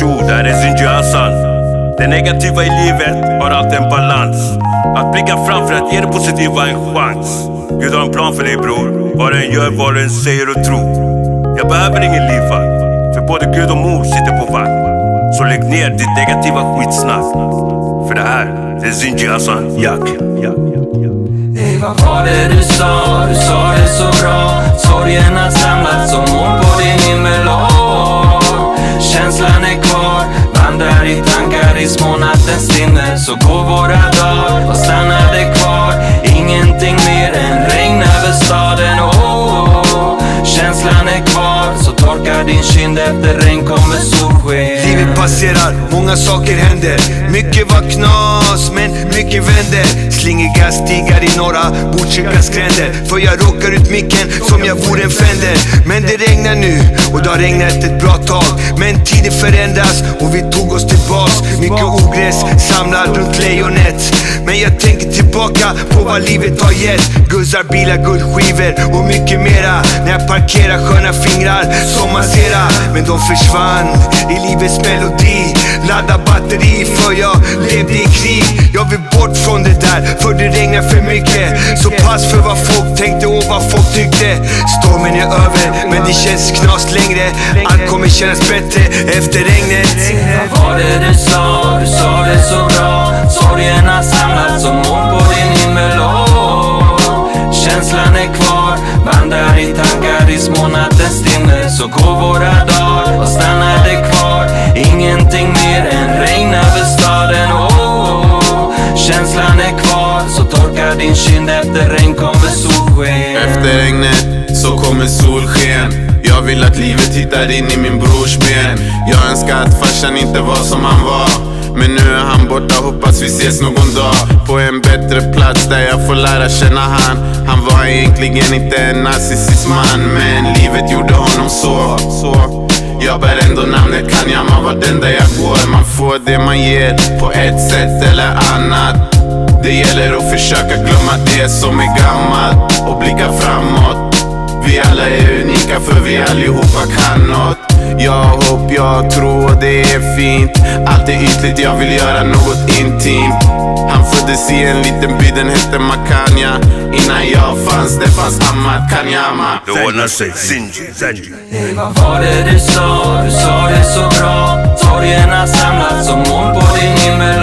Tjo, där är Zinji Hassan. Det negativa i livet har alltid en balans. Att blicka fram för att ge det positiva en chans. Gud har en plan för dig bror. Vad du än gör, vad du än säger och tror. Jag behöver ingen livvakt, för både Gud och mor sitter på vakt. Så lägg ner ditt negativa skitsnack. För det här, det är Zinji Hassan, Jack. Ey, vad var det du sa? Du sa det så bra. Sorgen har samlats som moln på din himmel. Känslan är kvar, vandrar i tankar i små nattens timme. Så går våra dagar och stannade kvar. Ingenting mer än regn över staden. Känslan är kvar, så torkar din kind. Efter regn kommer solsken. Livet passerar, många saker händer. Mycket var knas, men mycket vänder. Slingiga stigar i norra Botkyrkas gränder. För jag råkar ut micken som jag vore en fender. Men det regnar nu, och det har regnat ett bra tag. Men tiden förändras, och vi tog oss tillbaks. Mycket ogräs samlad runt lejonet. Men jag tänker tillbaka på vad livet har gett. Guzzar, bilar, guldskivor och mycket mera. När jag parkerar sköna fingrar som masserar. Men de försvann i livets melodi. Ladda batteri för jag levde i krig. Jag vill bort från det där, för det regnar för mycket. Så pass för vad folk tänkte och vad folk tyckte. Stormen är över, men det känns knas längre. Allt kommer kännas bättre efter regnet. Vad var det du sa? Du sa det så bra. Sorgen har samlats som moln på din himmel. Känslan är kvar, vandrar i tankar i små nattens timme. Så går våra dagar och stannade kvar. Ingenting mer än regn över staden. Känslan är kvar, så torkar din kind. Efter regn kommer solsken. Efter regnet så kommer solsken. Jag vill att livet hittar in i min brors ben. Jag önskar att farsan inte var som han var. Men nu är han borta, hoppas vi ses någon dag. På en bättre plats där jag får lära känna han. Han var egentligen inte en narcissist man, men livet gjorde honom så. Jag bär ändå namnet Kanyama var den där jag går. Man får det man ger på ett sätt eller annat. Det gäller att försöka glömma det som är gammalt och blicka framåt. Vi alla är unika för vi allihopa kan något. Jag hopp, jag tror det är fint. Allt är ytligt, jag vill göra något intimt. Han föddes i en liten by, den hette Makanya. Innan jag fanns, det fanns Ahmad Kanyama. Det ordnar sig, Zinji. Ey, vad var det du sa? Du sa det så bra. Sorgen har samlats som moln på din himmel.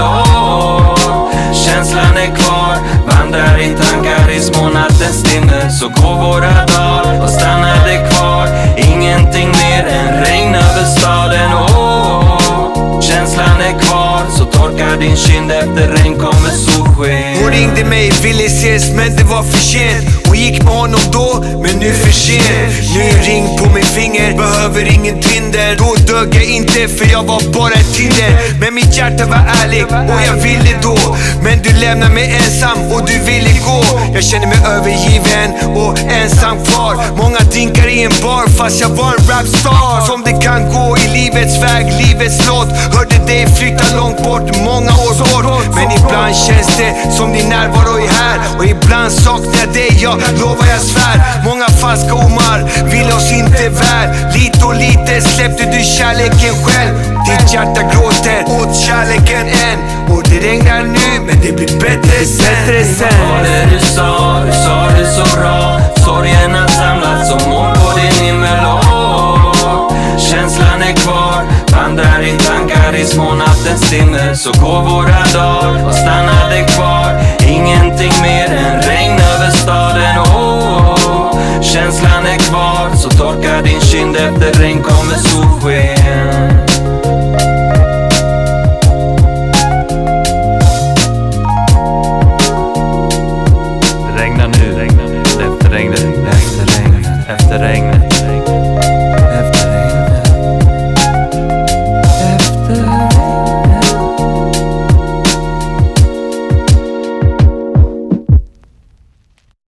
Känslan är kvar, vandrar i tankar i små nattens timme. Så går våra dagar och stannade kvar. Ingenting mer än regn över staden. Känslan är kvar, så torkar din kind. Efter regn kommer solsken. Hon ringde mig, ville ses men det var för sent. Hon gick med honom då, men nu för sent. Nu är ring på min finger, behöver ingen Tinder. Då dög jag inte för jag var bara ett Tinder. Men mitt hjärta var ärligt och jag ville då. Men du lämnar mig ensam och du ville gå. Jag känner mig övergiven och ensam kvar. Många drinkar i en bar fast jag var en rapstar. Som det kan gå i livets väg, livets låt. Hörde dig flytta långt bort, många år bort. Men ibland känns det som din närvaro är här. Och ibland saknar jag dig, jag lovar jag svär. Många falska omar vill oss inte väl. Lite och lite släppte du kärleken själv. Ditt hjärta gråter åt kärleken än. Och det regnar nu, men det blir bättre sen. Vad var det du sa? Du sa det så bra. Sorgen har samlats som moln på din himmel. Känslan är kvar, vandrar i tankar i små nattens timme. Så går våra dagar och stannade kvar. Ingenting mer än regn över staden. Känslan är kvar, så torkar din kind. Efter regn kommer solsken.